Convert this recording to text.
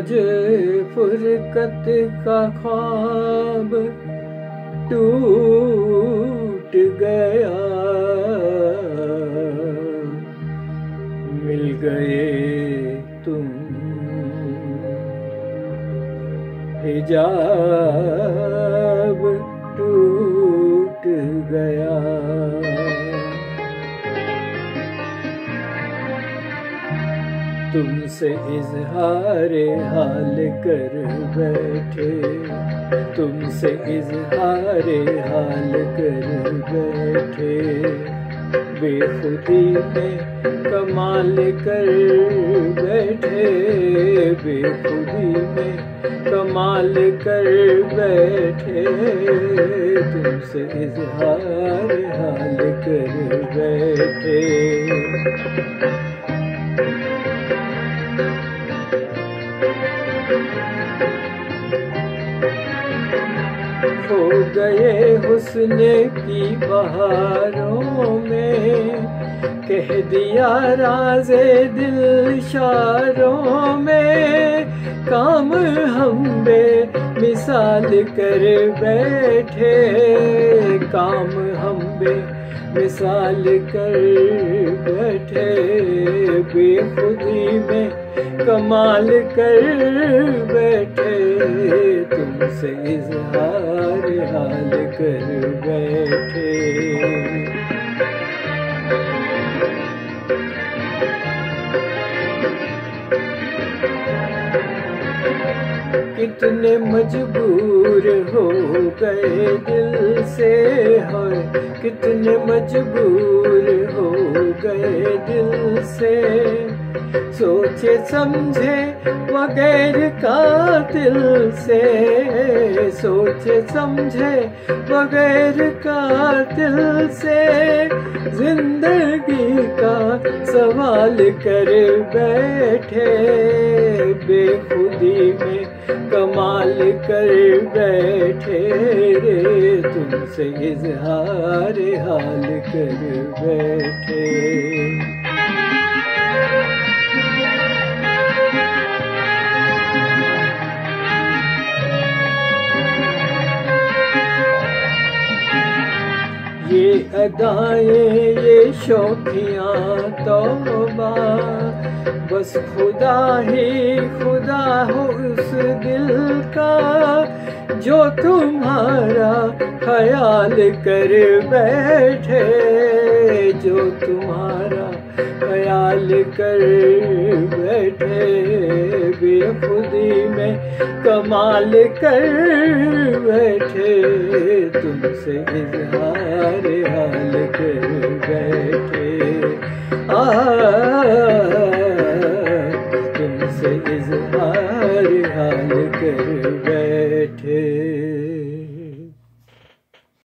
आज फुरकत का ख्वाब टूट गया, मिल गए तुम हिजाब टूट गया। तुमसे इज़हारे हाल कर बैठे, तुमसे इज़हारे हाल कर बैठे, बेखुदी में कमाल कर बैठे, बेखुदी में कमाल कर बैठे, तुमसे इज़हारे हाल कर बैठे। खो गए हुस्न की बहारों में, कह दिया राज़े दिल इशारों में, काम हम बेमिसाल कर बैठे, काम हम बेमिसाल कर बैठे, बेखुदी में कमाल कर बैठे, तुमसे इज़हार हाल कर बैठे। कितने मजबूर हो गए दिल से, है कितने मजबूर हो गए दिल से, सोचे समझे बगैर कातिल से, सोचे समझे बगैर कातिल से, जिंदगी का सवाल कर बैठे, बेखुदी में कमाल कर बैठे, तुमसे इज़हार हाल कर बैठे। ये अदाएं ये शौकियाँ तौबा, बस खुदा ही खुदा हो उस दिल का, जो तुम्हारा ख्याल कर बैठे, जो तुम्हारा ख्याल कर बैठे, बेखुदी में कमाल कर बैठे, तुमसे इज़हार हाल कर बैठे, तुमसे इज़हार हाल कर बैठे।